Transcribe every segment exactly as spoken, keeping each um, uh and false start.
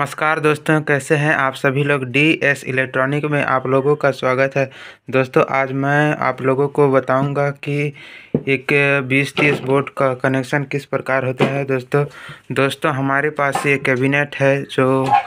नमस्कार दोस्तों, कैसे हैं आप सभी लोग। डी एस इलेक्ट्रॉनिक में आप लोगों का स्वागत है। दोस्तों आज मैं आप लोगों को बताऊंगा कि एक बीस तीस वोल्ट का कनेक्शन किस प्रकार होता है। दोस्तों दोस्तों हमारे पास ये कैबिनेट है जो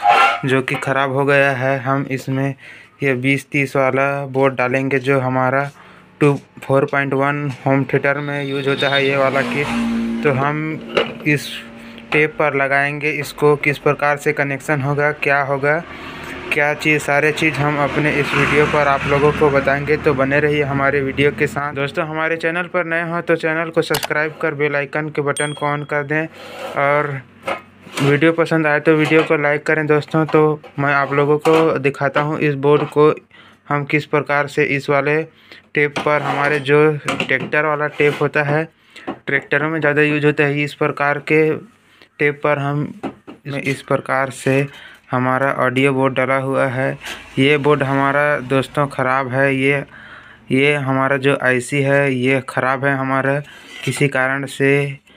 जो कि ख़राब हो गया है। हम इसमें ये बीस तीस वाला बोर्ड डालेंगे जो हमारा two four point one home theatre में यूज होता है, ये वाला किट। तो हम इस टेप पर लगाएंगे इसको, किस प्रकार से कनेक्शन होगा, क्या होगा, क्या चीज़, सारे चीज़ हम अपने इस वीडियो पर आप लोगों को बताएंगे। तो बने रहिए हमारे वीडियो के साथ। दोस्तों हमारे चैनल पर नए हो तो चैनल को सब्सक्राइब कर बेल आइकन के बटन को ऑन कर दें, और वीडियो पसंद आए तो वीडियो को लाइक करें। दोस्तों तो मैं आप लोगों को दिखाता हूँ इस बोर्ड को हम किस प्रकार से इस वाले टेप पर, हमारे जो ट्रैक्टर वाला टेप होता है, ट्रैक्टरों में ज़्यादा यूज होता है, इस प्रकार के टेप पर हम इस प्रकार से हमारा ऑडियो बोर्ड डाला हुआ है। ये बोर्ड हमारा दोस्तों ख़राब है। ये ये हमारा जो आईसी है ये ख़राब है हमारा, किसी कारण से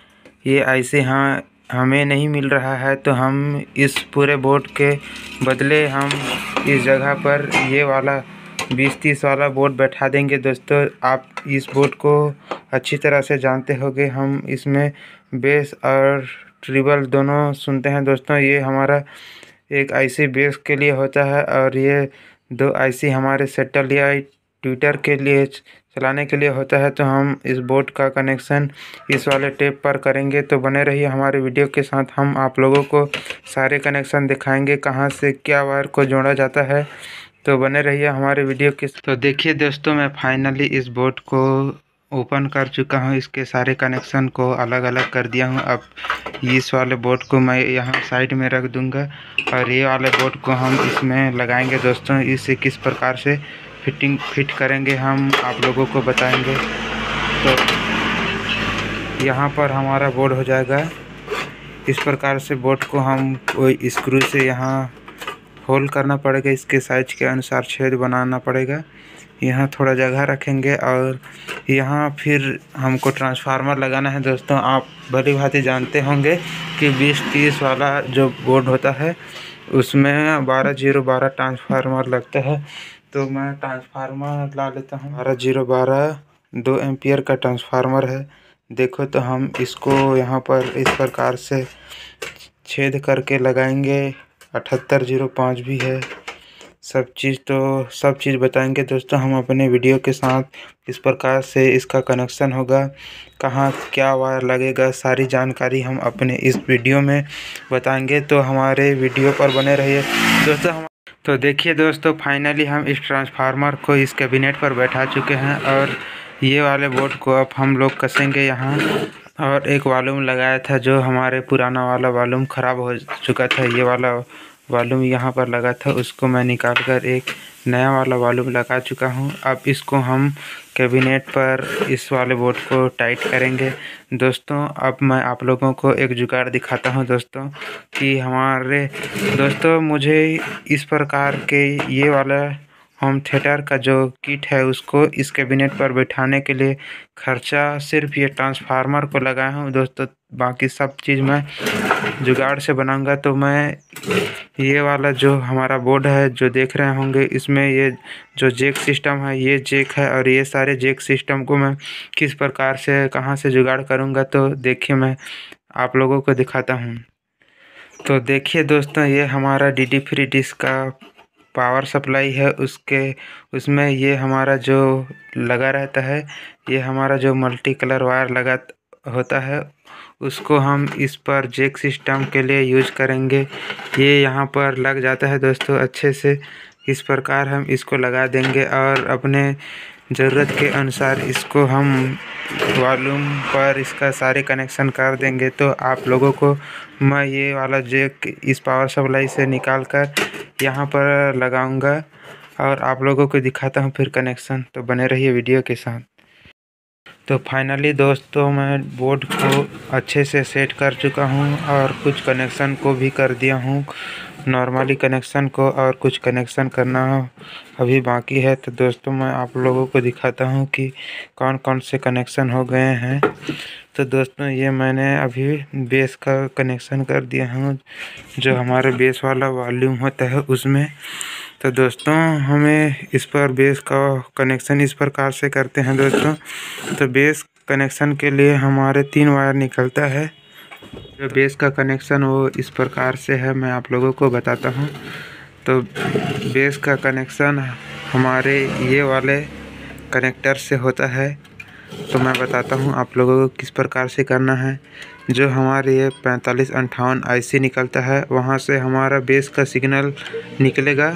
ये आईसी हाँ हमें नहीं मिल रहा है। तो हम इस पूरे बोर्ड के बदले हम इस जगह पर ये वाला बीस तीस वाला बोर्ड बैठा देंगे। दोस्तों आप इस बोर्ड को अच्छी तरह से जानते होंगे, हम इसमें बेस और ट्रिबल दोनों सुनते हैं। दोस्तों ये हमारा एक आईसी बेस के लिए होता है और ये दो आईसी हमारे सेटल या ट्विटर के लिए चलाने के लिए होता है। तो हम इस बोर्ड का कनेक्शन इस वाले टेप पर करेंगे। तो बने रहिए हमारे वीडियो के साथ, हम आप लोगों को सारे कनेक्शन दिखाएंगे, कहाँ से क्या वायर को जोड़ा जाता है। तो बने रहिए हमारे वीडियो के। तो देखिए दोस्तों, मैं फाइनली इस बोर्ड को ओपन कर चुका हूँ, इसके सारे कनेक्शन को अलग अलग कर दिया हूँ। अब इस वाले बोर्ड को मैं यहाँ साइड में रख दूँगा और ये वाले बोर्ड को हम इसमें लगाएंगे। दोस्तों इसे किस प्रकार से फिटिंग फिट करेंगे हम आप लोगों को बताएंगे। तो यहाँ पर हमारा बोर्ड हो जाएगा इस प्रकार से। बोर्ड को हम कोई स्क्रू से यहाँ होल करना पड़ेगा, इसके साइज के अनुसार छेद बनाना पड़ेगा। यहाँ थोड़ा जगह रखेंगे और यहाँ फिर हमको ट्रांसफार्मर लगाना है। दोस्तों आप भली भांति जानते होंगे कि बीस तीस वाला जो बोर्ड होता है उसमें बारह जीरो बारह ट्रांसफार्मर लगता है। तो मैं ट्रांसफार्मर ला लेता हूँ। बारह जीरो बारह दो एम्पियर का ट्रांसफार्मर है। देखो तो हम इसको यहाँ पर इस प्रकार से छेद करके लगाएंगे। अठहत्तर जीरो पाँच भी है, सब चीज़ तो सब चीज़ बताएंगे दोस्तों हम अपने वीडियो के साथ। इस प्रकार से इसका कनेक्शन होगा, कहाँ क्या वायर लगेगा, सारी जानकारी हम अपने इस वीडियो में बताएंगे। तो हमारे वीडियो पर बने रहिए दोस्तों। हम तो देखिए दोस्तों, फाइनली हम इस ट्रांसफार्मर को इस कैबिनेट पर बैठा चुके हैं और ये वाले बोर्ड को अब हम लोग कसेंगे यहाँ। और एक वॉल्यूम लगाया था जो हमारे पुराना वाला वॉल्यूम ख़राब हो चुका था, ये वाला वॉल्यूम यहाँ पर लगा था, उसको मैं निकाल कर एक नया वाला वॉल्यूम लगा चुका हूँ। अब इसको हम कैबिनेट पर इस वाले बोर्ड को टाइट करेंगे। दोस्तों अब मैं आप लोगों को एक जुगाड़ दिखाता हूँ दोस्तों, कि हमारे दोस्तों मुझे इस प्रकार के ये वाला होम थिएटर का जो किट है उसको इस कैबिनेट पर बैठाने के लिए खर्चा सिर्फ ये ट्रांसफार्मर को लगाया हूँ दोस्तों। बाकी सब चीज़ मैं जुगाड़ से बनाऊंगा। तो मैं ये वाला जो हमारा बोर्ड है जो देख रहे होंगे, इसमें ये जो जैक सिस्टम है ये जैक है, और ये सारे जैक सिस्टम को मैं किस प्रकार से कहाँ से जुगाड़ करूँगा तो देखिए मैं आप लोगों को दिखाता हूँ। तो देखिए दोस्तों, ये हमारा डी डी फ्री डिश का पावर सप्लाई है, उसके उसमें ये हमारा जो लगा रहता है, ये हमारा जो मल्टी कलर वायर लगा होता है उसको हम इस पर जैक सिस्टम के लिए यूज करेंगे। ये यहाँ पर लग जाता है दोस्तों अच्छे से, इस प्रकार हम इसको लगा देंगे और अपने ज़रूरत के अनुसार इसको हम वॉल्यूम पर इसका सारे कनेक्शन कर देंगे। तो आप लोगों को मैं ये वाला जैक इस पावर सप्लाई से निकाल कर यहाँ पर लगाऊंगा और आप लोगों को दिखाता हूँ फिर कनेक्शन। तो बने रहिए वीडियो के साथ। तो फाइनली दोस्तों मैं बोर्ड को अच्छे से सेट कर चुका हूँ और कुछ कनेक्शन को भी कर दिया हूँ। नॉर्मली कनेक्शन को और कुछ कनेक्शन करना अभी बाकी है। तो दोस्तों मैं आप लोगों को दिखाता हूं कि कौन कौन से कनेक्शन हो गए हैं। तो दोस्तों ये मैंने अभी बेस का कनेक्शन कर दिया हूं, जो हमारे बेस वाला वॉल्यूम होता है उसमें। तो दोस्तों हमें इस पर बेस का कनेक्शन इस प्रकार से करते हैं दोस्तों। तो बेस कनेक्शन के लिए हमारे तीन वायर निकलता है। जो बेस का कनेक्शन वो इस प्रकार से है, मैं आप लोगों को बताता हूँ। तो बेस का कनेक्शन हमारे ये वाले कनेक्टर से होता है। तो मैं बताता हूँ आप लोगों को किस प्रकार से करना है। जो हमारे ये पैंतालीस अंठावन आईसी निकलता है, वहाँ से हमारा बेस का सिग्नल निकलेगा।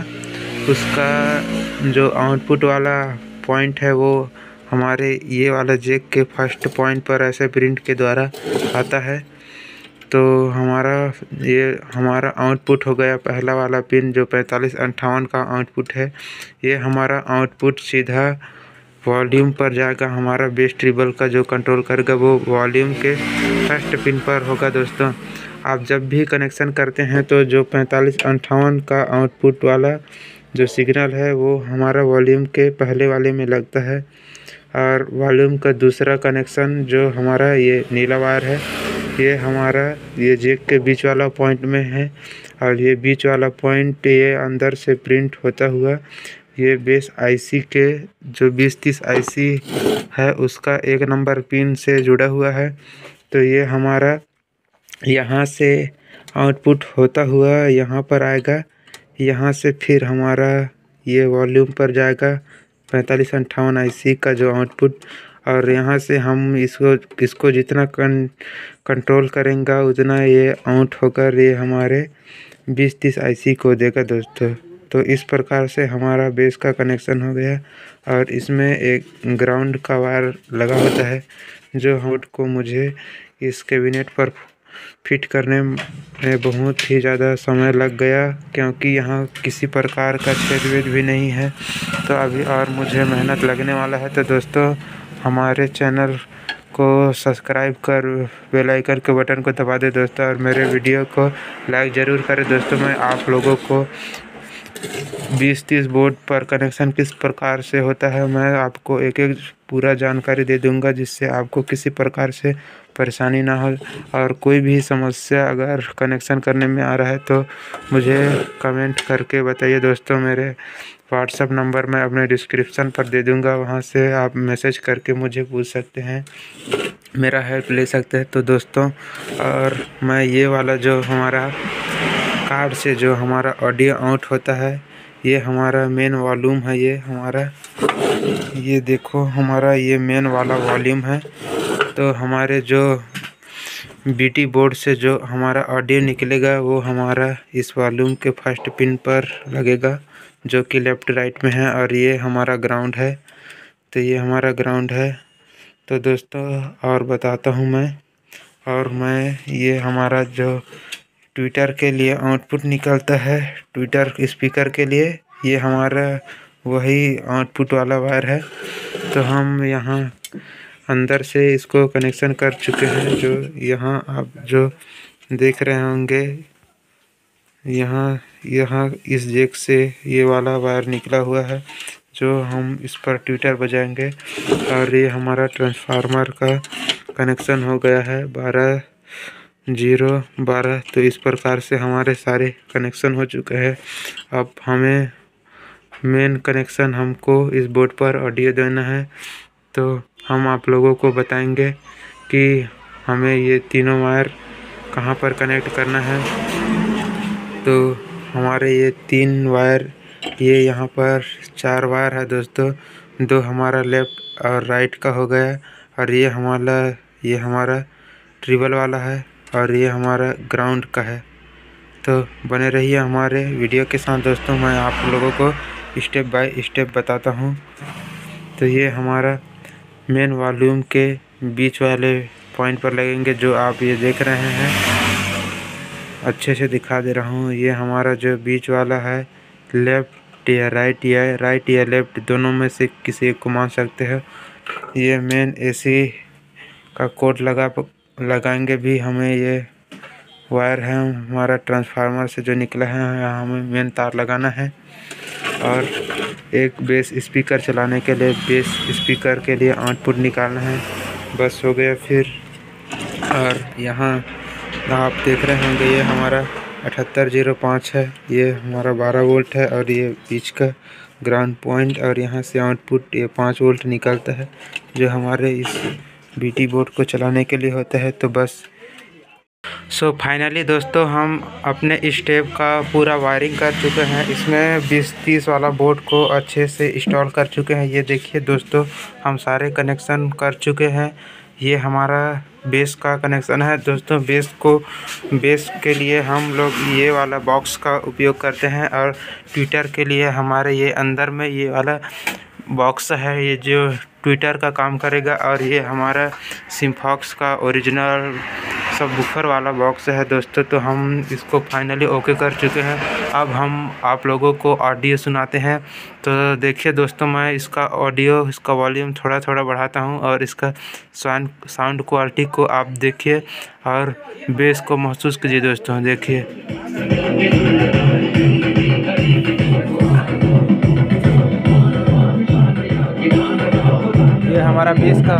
उसका जो आउटपुट वाला पॉइंट है वो हमारे ये वाला जैक के फर्स्ट पॉइंट पर ऐसे प्रिंट के द्वारा आता है। तो हमारा ये हमारा आउटपुट हो गया पहला वाला पिन, जो पैंतालीस अंठावन का आउटपुट है। ये हमारा आउटपुट सीधा वॉल्यूम पर जाएगा। हमारा बेस ट्रिबल का जो कंट्रोल करेगा वो वॉल्यूम के फर्स्ट पिन पर होगा। दोस्तों आप जब भी कनेक्शन करते हैं तो जो पैंतालीस अंठावन का आउटपुट वाला जो सिग्नल है वो हमारा वॉल्यूम के पहले वाले में लगता है, और वॉल्यूम का दूसरा कनेक्शन जो हमारा ये नीला वायर है ये हमारा ये जैक के बीच वाला पॉइंट में है। और ये बीच वाला पॉइंट ये अंदर से प्रिंट होता हुआ ये बेस आईसी के जो बीस तीस आईसी है उसका एक नंबर पिन से जुड़ा हुआ है। तो ये हमारा यहाँ से आउटपुट होता हुआ यहाँ पर आएगा। यहाँ से फिर हमारा ये वॉल्यूम पर जाएगा पैंतालीस अंठावन आईसी का जो आउटपुट, और यहाँ से हम इसको इसको जितना कं कंट्रोल करेंगे उतना ये आउट होकर ये हमारे बीस तीस आईसी को देगा दोस्तों। तो इस प्रकार से हमारा बेस का कनेक्शन हो गया। और इसमें एक ग्राउंड का वायर लगा होता है, जो हॉट को मुझे इस कैबिनेट पर फिट करने में बहुत ही ज़्यादा समय लग गया, क्योंकि यहाँ किसी प्रकार का छेद वेद भी नहीं है। तो अभी और मुझे मेहनत लगने वाला है। तो दोस्तों हमारे चैनल को सब्सक्राइब कर बेल आइकन के बटन को दबा दे दोस्तों, और मेरे वीडियो को लाइक ज़रूर करें दोस्तों। मैं आप लोगों को बीस तीस बोर्ड पर कनेक्शन किस प्रकार से होता है मैं आपको एक एक पूरा जानकारी दे दूंगा, जिससे आपको किसी प्रकार से परेशानी ना हो। और कोई भी समस्या अगर कनेक्शन करने में आ रहा है तो मुझे कमेंट करके बताइए दोस्तों। मेरे व्हाट्सएप नंबर मैं अपने डिस्क्रिप्शन पर दे दूंगा, वहां से आप मैसेज करके मुझे पूछ सकते हैं, मेरा हेल्प ले सकते हैं। तो दोस्तों और मैं ये वाला जो हमारा कार्ड से जो हमारा ऑडियो आउट होता है ये हमारा मेन वॉल्यूम है। ये हमारा ये देखो हमारा ये मेन वाला वॉल्यूम है। तो हमारे जो बीटी बोर्ड से जो हमारा ऑडियो निकलेगा वो हमारा इस वॉल्यूम के फर्स्ट पिन पर लगेगा, जो कि लेफ़्ट राइट में है। और ये हमारा ग्राउंड है। तो ये हमारा ग्राउंड है। तो दोस्तों और बताता हूँ मैं और मैं ये हमारा जो ट्विटर के लिए आउटपुट निकलता है, ट्विटर स्पीकर के लिए, ये हमारा वही आउटपुट वाला वायर है। तो हम यहाँ अंदर से इसको कनेक्शन कर चुके हैं। जो यहाँ आप जो देख रहे होंगे यहाँ यहाँ इस जैक से ये वाला वायर निकला हुआ है, जो हम इस पर ट्विटर बजाएंगे। और ये हमारा ट्रांसफार्मर का कनेक्शन हो गया है बारह जीरो बारह। तो इस प्रकार से हमारे सारे कनेक्शन हो चुके हैं। अब हमें मेन कनेक्शन हमको इस बोर्ड पर ऑडियो देना है। तो हम आप लोगों को बताएंगे कि हमें ये तीनों वायर कहाँ पर कनेक्ट करना है। तो हमारे ये तीन वायर ये यहाँ पर चार वायर है दोस्तों। दो हमारा लेफ़्ट और राइट का हो गया, और ये हमारा ये हमारा ट्रिबल वाला है, और ये हमारा ग्राउंड का है। तो बने रहिए हमारे वीडियो के साथ दोस्तों। मैं आप लोगों को स्टेप बाय स्टेप बताता हूँ। तो ये हमारा मेन वॉल्यूम के बीच वाले पॉइंट पर लगेंगे, जो आप ये देख रहे हैं। अच्छे से दिखा दे रहा हूँ। ये हमारा जो बीच वाला है लेफ़्ट या राइट या राइट या लेफ़्ट दोनों में से किसी एक को मान सकते हैं। ये मेन एसी का कोड लगा लगाएंगे भी हमें ये वायर है हमारा ट्रांसफार्मर से जो निकला है, यहाँ हमें मेन तार लगाना है। और एक बेस स्पीकर चलाने के लिए बेस स्पीकर के लिए आउटपुट निकालना है। बस हो गया फिर। और यहाँ आप देख रहे होंगे ये हमारा अठहत्तर जीरो पाँच है, ये हमारा बारह वोल्ट है और ये बीच का ग्राउंड पॉइंट, और यहाँ से आउटपुट ये पाँच वोल्ट निकलता है जो हमारे इस बीटी बोर्ड को चलाने के लिए होता है। तो बस सो फाइनली दोस्तों हम अपने स्टेप का पूरा वायरिंग कर चुके हैं। इसमें बीस तीस वाला बोर्ड को अच्छे से इंस्टॉल कर चुके हैं। ये देखिए दोस्तों, हम सारे कनेक्शन कर चुके हैं। ये हमारा बेस का कनेक्शन है दोस्तों। बेस को बेस के लिए हम लोग ये वाला बॉक्स का उपयोग करते हैं, और ट्विटर के लिए हमारे ये अंदर में ये वाला बॉक्स है, ये जो ट्विटर का काम करेगा। और ये हमारा सिम्फॉक्स का ओरिजिनल सब बुफर वाला बॉक्स है दोस्तों। तो हम इसको फाइनली ओके कर चुके हैं। अब हम आप लोगों को ऑडियो सुनाते हैं। तो देखिए दोस्तों, मैं इसका ऑडियो इसका वॉल्यूम थोड़ा थोड़ा बढ़ाता हूं, और इसका साउंड साउंड क्वालिटी को आप देखिए और बेस को महसूस कीजिए दोस्तों। देखिए ये हमारा बेस का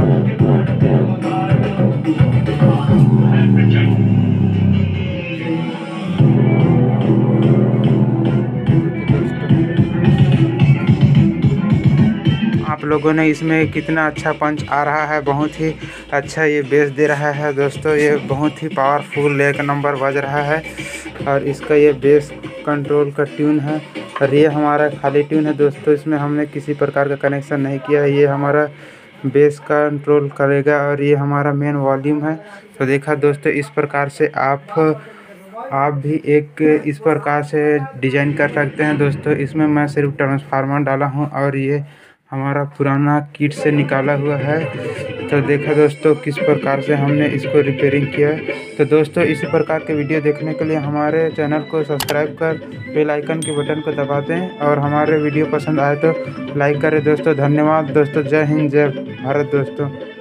आप लोगों ने इसमें कितना अच्छा पंच आ रहा है, बहुत ही अच्छा ये बेस दे रहा है दोस्तों। ये बहुत ही पावरफुल एक नंबर बज रहा है, और इसका ये बेस कंट्रोल का ट्यून है, और ये हमारा खाली ट्यून है दोस्तों। इसमें हमने किसी प्रकार का कनेक्शन नहीं किया है। ये हमारा बेस कंट्रोल करेगा, और ये हमारा मेन वॉल्यूम है। तो देखा दोस्तों, इस प्रकार से आप आप भी एक इस प्रकार से डिजाइन कर सकते हैं दोस्तों। इसमें मैं सिर्फ ट्रांसफार्मर डाला हूं, और ये हमारा पुराना किट से निकाला हुआ है। तो देखा दोस्तों किस प्रकार से हमने इसको रिपेयरिंग किया। तो दोस्तों, इसी प्रकार के वीडियो देखने के लिए हमारे चैनल को सब्सक्राइब कर बेल आइकन के बटन को दबा दें, और हमारे वीडियो पसंद आए तो लाइक करें दोस्तों। धन्यवाद दोस्तों। जय हिंद, जय भारत दोस्तों।